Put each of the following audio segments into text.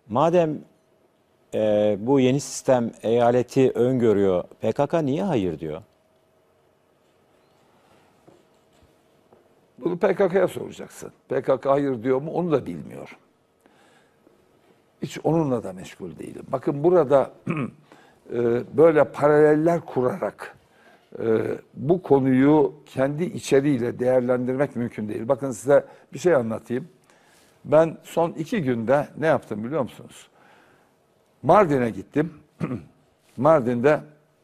Madem bu yeni sistem eyaleti öngörüyor, PKK niye hayır diyor? Bunu PKK'ya soracaksın. PKK hayır diyor mu onu da bilmiyor. Hiç onunla da meşgul değilim. Bakın burada böyle paraleller kurarak bu konuyu kendi içeriğiyle değerlendirmek mümkün değil. Bakın size bir şey anlatayım. Ben son 2 günde ne yaptım biliyor musunuz? Mardin'e gittim. Mardin'de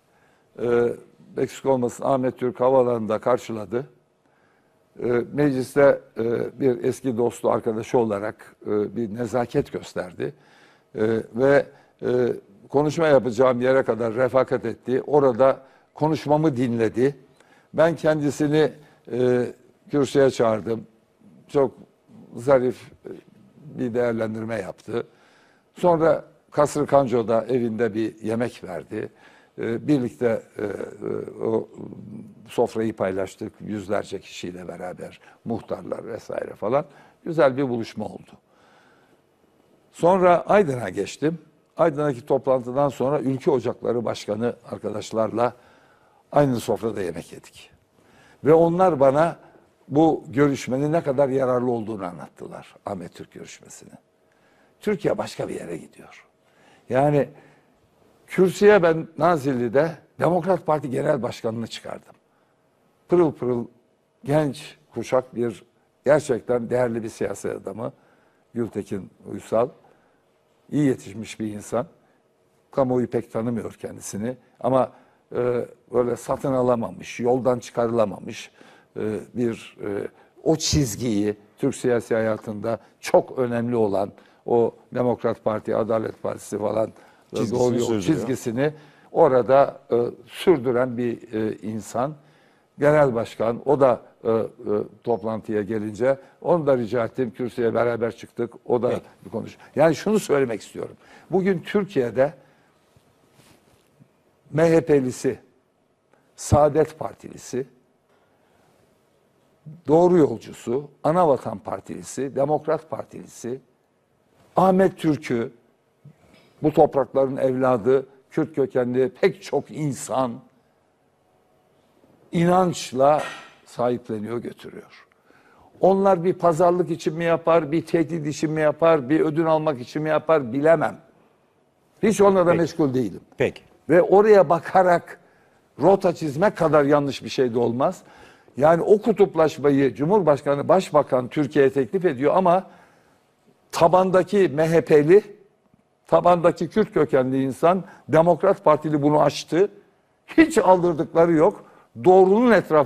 eksik olmasın Ahmet Türk Havaalanı'nda karşıladı. Mecliste bir eski dostu, arkadaşı olarak bir nezaket gösterdi. Ve konuşma yapacağım yere kadar refakat etti. Orada konuşmamı dinledi. Ben kendisini kürsüye çağırdım. Çok zarif bir değerlendirme yaptı. Sonra Kasrı Kanco'da evinde bir yemek verdi. Birlikte o sofrayı paylaştık yüzlerce kişiyle beraber, muhtarlar vesaire falan. Güzel bir buluşma oldu. Sonra Aydın'a geçtim. Aydın'daki toplantıdan sonra Ülke Ocakları Başkanı arkadaşlarla aynı sofrada yemek yedik. Ve onlar bana bu görüşmenin ne kadar yararlı olduğunu anlattılar. Ahmet Türk görüşmesini. Türkiye başka bir yere gidiyor. Yani kürsüye ben Nazilli'de Demokrat Parti Genel Başkanı'nı çıkardım. Pırıl pırıl genç kuşak bir gerçekten değerli bir siyaset adamı. Gültekin Uysal. İyi yetişmiş bir insan. Kamuoyu pek tanımıyor kendisini. Ama böyle satın alamamış, yoldan çıkarılamamış o çizgiyi Türk siyasi hayatında çok önemli olan o Demokrat Parti, Adalet Partisi falan doğru yol çizgisini orada sürdüren bir insan. Genel başkan, o da toplantıya gelince onu da rica ettim. Kürsüye beraber çıktık. O da bir konuş. Yani şunu söylemek istiyorum. Bugün Türkiye'de MHP'lisi, Saadet Partilisi, Doğru Yolcusu, Anavatan Partilisi, Demokrat Partilisi, Ahmet Türk'ü, bu toprakların evladı, Kürt kökenli pek çok insan inançla sahipleniyor, götürüyor. Onlar bir pazarlık için mi yapar, bir tehdit için mi yapar, bir ödün almak için mi yapar bilemem. Hiç onunla meşgul değilim. Peki. Ve oraya bakarak rota çizmek kadar yanlış bir şey de olmaz. Yani o kutuplaşmayı Cumhurbaşkanı, Başbakan Türkiye'ye teklif ediyor ama tabandaki MHP'li, tabandaki Kürt kökenli insan, Demokrat Partili bunu açtı. Hiç aldırdıkları yok. Doğrunun etrafı